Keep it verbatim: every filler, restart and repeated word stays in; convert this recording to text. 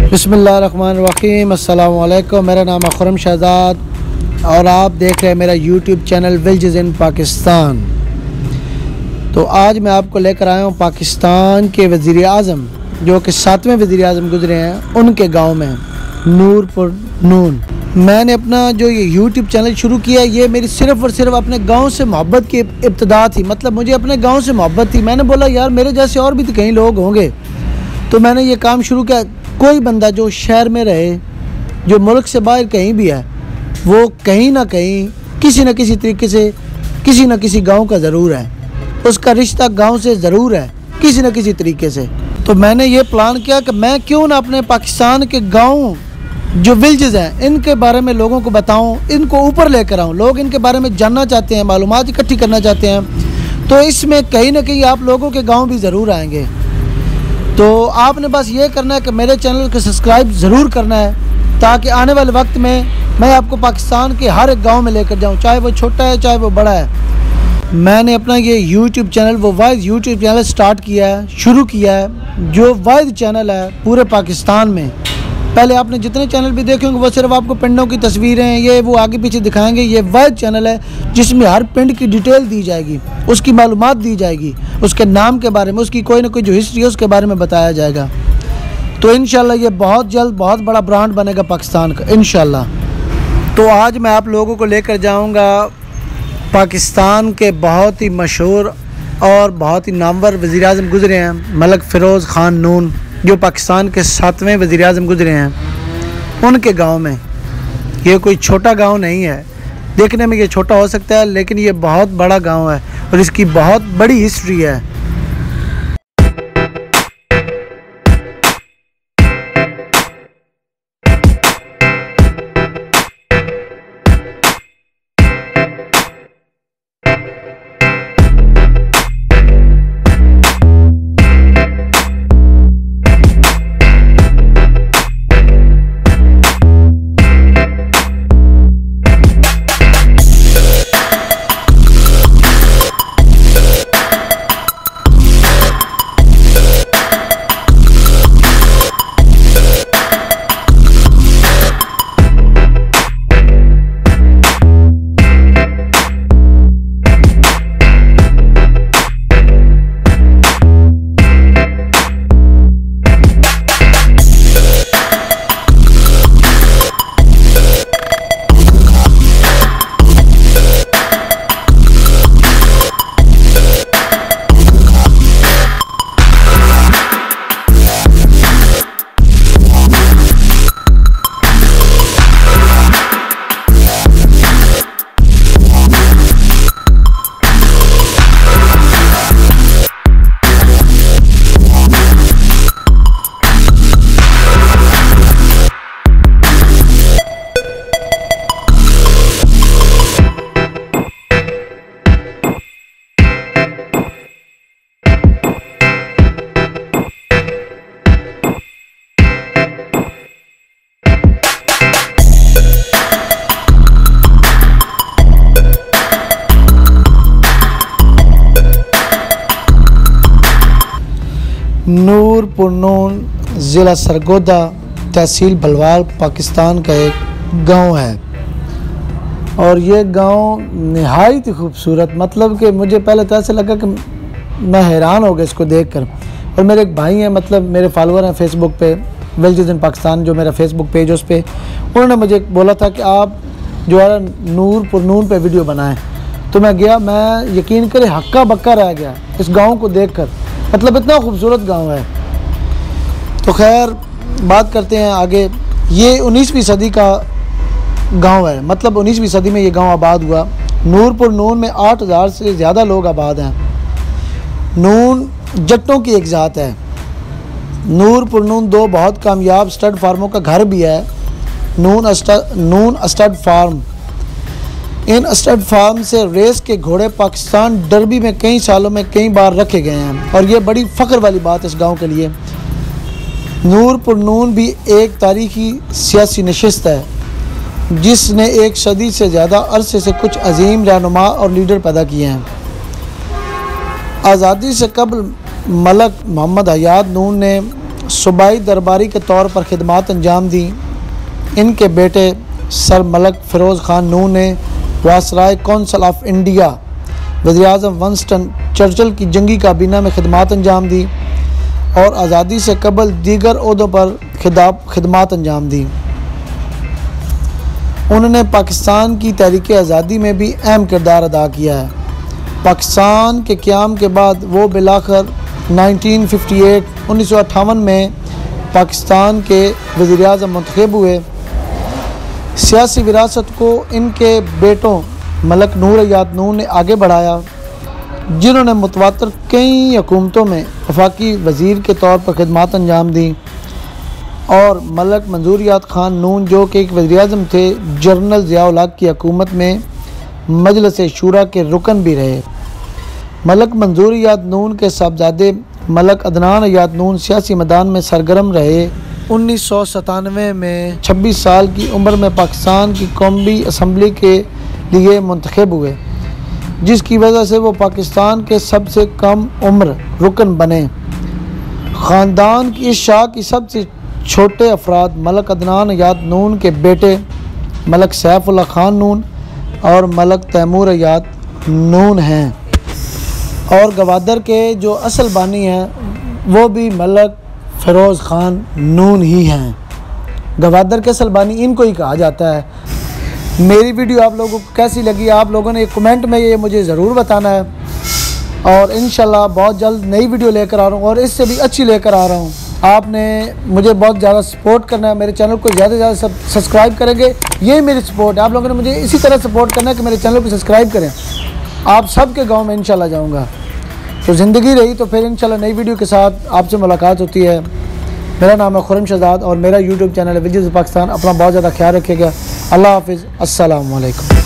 बिस्मिल्लाहिर्रहमानिर्रहीम। अस्सलाम वालेकुम। मेरा नाम है खुर्रम शहजाद और आप देख रहे हैं मेरा YouTube channel villages in Pakistan. तो आज मैं आपको लेकर आया हूँ पाकिस्तान के वज़ीर आज़म जो कि सातवें वज़ीर आज़म गुजरे हैं, उनके गांव में नूरपुर नून। मैंने अपना जो ये यूट्यूब चैनल शुरू किया, ये मेरी सिर्फ़ और सिर्फ अपने गांव से मोहब्बत की इब्तिदा थी। मतलब मुझे अपने गांव से मोहब्बत थी। मैंने बोला यार मेरे जैसे और भी तो कई लोग होंगे, तो मैंने ये काम शुरू किया। कोई बंदा जो शहर में रहे, जो मुल्क से बाहर कहीं भी है, वो कहीं ना कहीं किसी न किसी तरीके से किसी न किसी गांव का ज़रूर है, उसका रिश्ता गांव से ज़रूर है किसी न किसी तरीके से। तो मैंने ये प्लान किया कि मैं क्यों ना अपने पाकिस्तान के गांव जो विलेजेस हैं इनके बारे में लोगों को बताऊं, इनको ऊपर लेकर आऊं। लोग इनके बारे में जानना चाहते हैं, मालूमात इकट्ठी करना चाहते हैं, तो इसमें कहीं ना कहीं आप लोगों के गाँव भी ज़रूर आएँगे। तो आपने बस ये करना है कि मेरे चैनल को सब्सक्राइब ज़रूर करना है, ताकि आने वाले वक्त में मैं आपको पाकिस्तान के हर एक गांव में लेकर जाऊं, चाहे वो छोटा है चाहे वो बड़ा है। मैंने अपना ये यूट्यूब चैनल वो वाहिद यूट्यूब चैनल स्टार्ट किया है, शुरू किया है, जो वाहिद चैनल है पूरे पाकिस्तान में। पहले आपने जितने चैनल भी देखे होंगे वो सिर्फ आपको पिंडों की तस्वीरें ये वो आगे पीछे दिखाएंगे। ये वाहिद चैनल है जिसमें हर पिंड की डिटेल दी जाएगी, उसकी मालूमात दी जाएगी, उसके नाम के बारे में, उसकी कोई ना कोई जो हिस्ट्री है उसके बारे में बताया जाएगा। तो इंशाल्लाह ये बहुत जल्द बहुत बड़ा ब्रांड बनेगा पाकिस्तान का इंशाल्लाह। तो आज मैं आप लोगों को लेकर जाऊंगा पाकिस्तान के बहुत ही मशहूर और बहुत ही नामवर वज़ीर आज़म गुज़रे हैं, मलिक फ़िरोज़ ख़ान नून, जो पाकिस्तान के सातवें वज़ीर आज़म गुज़रे हैं, उनके गांव में। ये कोई छोटा गांव नहीं है, देखने में ये छोटा हो सकता है लेकिन ये बहुत बड़ा गांव है और इसकी बहुत बड़ी हिस्ट्री है। नूरपुर नून ज़िला सरगोदा तहसील बलवाल पाकिस्तान का एक गांव है और ये गांव नहायत ही खूबसूरत। मतलब कि मुझे पहले तो ऐसे लगा कि मैं हैरान हो गया इसको देखकर। और मेरे एक भाई हैं, मतलब मेरे फॉलोअर हैं फेसबुक पे, विलेजेस इन पाकिस्तान जो मेरा फेसबुक पेज उस पर, उन्होंने मुझे बोला था कि आप जो है नूरपुर नून पे वीडियो बनाएं। तो मैं गया, मैं यकीन करे हक्का बक्का रह गया इस गाँव को देख कर। मतलब इतना खूबसूरत गांव है। तो खैर बात करते हैं आगे। ये उन्नीसवीं सदी का गांव है, मतलब उन्नीसवीं सदी में ये गांव आबाद हुआ। नूरपुर नून में आठ हज़ार से ज़्यादा लोग आबाद हैं। नून जट्टों की एक ज़ात है। नूरपुर नून दो बहुत कामयाब स्टड फार्मों का घर भी है। Noon stud Noon stud farm इन स्टड फार्म से रेस के घोड़े पाकिस्तान डर्बी में कई सालों में कई बार रखे गए हैं और ये बड़ी फ़ख्र वाली बात है इस गांव के लिए। नूरपुर नून भी एक तारीखी सियासी नशिस्त है जिसने एक सदी से ज़्यादा अरसे से कुछ अजीम रहनुमा और लीडर पैदा किए हैं। आज़ादी से कबल मलक मोहम्मद हयात नून ने सूबाई दरबारी के तौर पर खिदमत अंजाम दी। इनके बेटे सर मलक फ़िरोज़ ख़ान नून ने वायसराय कौंसिल ऑफ इंडिया वज़ीर-ए-आज़म विंस्टन चर्चिल की जंगी काबीना में खिदमत अंजाम दी और आज़ादी से कबल दीगर ओहदों पर खिताब खिदमत अंजाम दी। उन्होंने पाकिस्तान की तहरीक आज़ादी में भी अहम किरदार अदा किया है। पाकिस्तान के क़याम के बाद वो बिलाखिर उन्नीस सौ अट्ठावन में पाकिस्तान के वज़ीर-ए-आज़म मुंतखब हुए। सियासी विरासत को इनके बेटों मलक नूर हयात नून ने आगे बढ़ाया, जिन्होंने मुतवातर कई हुकूमतों में वफाकी वज़ीर के तौर पर खिदमत अंजाम दी, और मलक मंजूर हयात ख़ान नून जो कि एक वज़ीर-ए-आज़म थे, जनरल ज़िया-उल हक़ की हुकूमत में मजलिस शूरा के रुकन भी रहे। मलक मंजूर हयात नून के साहबजादे मलक अदनान हयात नून सियासी मैदान में सरगर्म रहे। उन्नीस सौ सतानवे में छब्बीस साल की उम्र में पाकिस्तान की कौमी असम्बली के लिए मुंतखब हुए, जिसकी वजह से वो पाकिस्तान के सबसे कम उम्र रुकन बने। ख़ानदान की इस शाह की सबसे छोटे अफराद मलक अदनान हयात नून के बेटे मलक सैफुल्लाह ख़ान नून और मलक तैमूर हयात नून हैं, और गवादर के जो असल बानी हैं वो भी मलक फ़िरोज़ ख़ान नून ही हैं। गवादर के असल बानी इनको ही कहा जाता है। मेरी वीडियो आप लोगों को कैसी लगी, आप लोगों ने कमेंट में ये मुझे ज़रूर बताना है, और इंशाल्लाह बहुत जल्द नई वीडियो लेकर आ रहा हूँ, और इससे भी अच्छी लेकर आ रहा हूँ। आपने मुझे बहुत ज़्यादा सपोर्ट करना है, मेरे चैनल को ज़्यादा से ज़्यादा सब सब्सक्राइब करेंगे, यही मेरी सपोर्ट है। आप लोगों ने मुझे इसी तरह सपोर्ट करना है कि मेरे चैनल को सब्सक्राइब करें। आप सबके गांव में इंशाल्लाह जाऊंगा। तो ज़िंदगी रही तो फिर इंशाल्लाह नई वीडियो के साथ आपसे मुलाकात होती है। मेरा नाम है खुरम शहजाद और मेरा यूट्यूब चैनल है विल्जेस इन पाकिस्तान। अपना बहुत ज़्यादा ख्याल रखिएगा। अल्लाह हाफिज़। अस्सलामु अलैकुम।